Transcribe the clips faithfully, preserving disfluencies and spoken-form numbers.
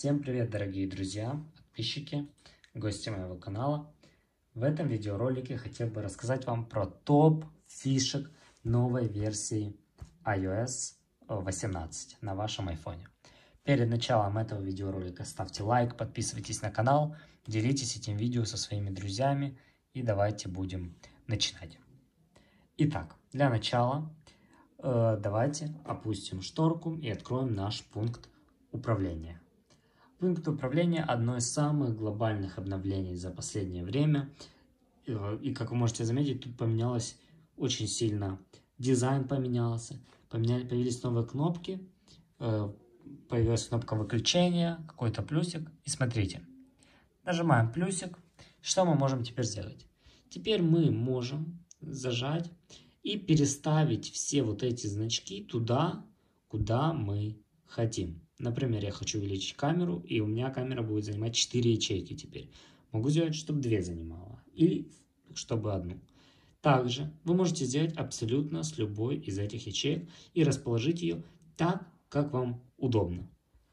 Всем привет, дорогие друзья, подписчики, гости моего канала. В этом видеоролике хотел бы рассказать вам про топ фишек новой версии ай о эс восемнадцать на вашем айфоне. Перед началом этого видеоролика ставьте лайк, подписывайтесь на канал, делитесь этим видео со своими друзьями и давайте будем начинать. Итак, для начала э, давайте опустим шторку и откроем наш пункт управления. Пункт управления – одно из самых глобальных обновлений за последнее время. И, как вы можете заметить, тут поменялось очень сильно. Дизайн поменялся, поменяли, появились новые кнопки, появилась кнопка выключения, какой-то плюсик. И смотрите, нажимаем плюсик. Что мы можем теперь сделать? Теперь мы можем зажать и переставить все вот эти значки туда, куда мы хотим. Например, я хочу увеличить камеру, и у меня камера будет занимать четыре ячейки теперь. Могу сделать, чтобы две занимала, или чтобы одну. Также вы можете сделать абсолютно с любой из этих ячеек и расположить ее так, как вам удобно.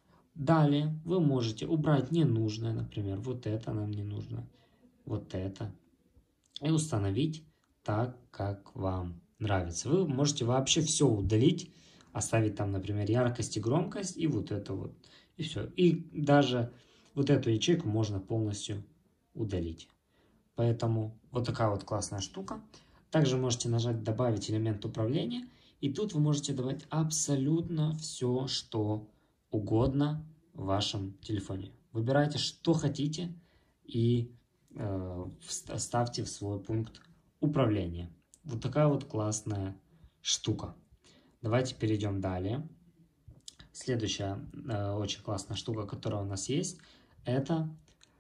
Далее вы можете убрать ненужное, например, вот это нам не нужно, вот это, и установить так, как вам нравится. Вы можете вообще все удалить, оставить там, например, яркость и громкость, и вот это вот, и все. И даже вот эту ячейку можно полностью удалить. Поэтому вот такая вот классная штука. Также можете нажать «Добавить элемент управления», и тут вы можете добавить абсолютно все, что угодно в вашем телефоне. Выбирайте, что хотите, и э, ставьте в свой пункт управления. Вот такая вот классная штука. Давайте перейдем далее. Следующая э, очень классная штука, которая у нас есть, это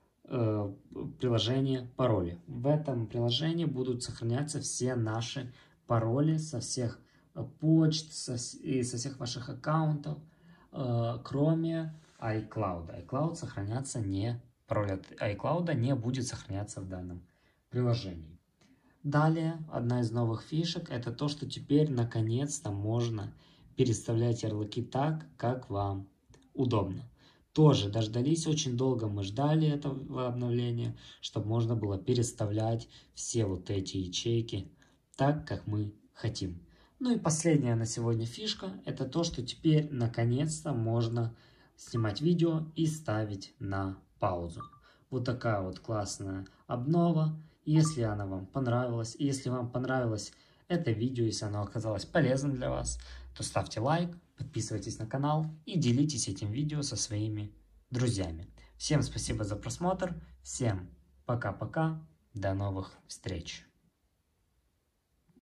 э, приложение пароли. В этом приложении будут сохраняться все наши пароли со всех почт со, и со всех ваших аккаунтов, э, кроме iCloud. iCloud сохраняться не, пароль от iCloud не будет сохраняться в данном приложении. Далее, одна из новых фишек, это то, что теперь наконец-то можно переставлять ярлыки так, как вам удобно. Тоже дождались, очень долго мы ждали этого обновления, чтобы можно было переставлять все вот эти ячейки так, как мы хотим. Ну и последняя на сегодня фишка, это то, что теперь наконец-то можно снимать видео и ставить на паузу. Вот такая вот классная обнова. Если она вам понравилась, и если вам понравилось это видео, если оно оказалось полезным для вас, то ставьте лайк, подписывайтесь на канал и делитесь этим видео со своими друзьями. Всем спасибо за просмотр, всем пока-пока, до новых встреч!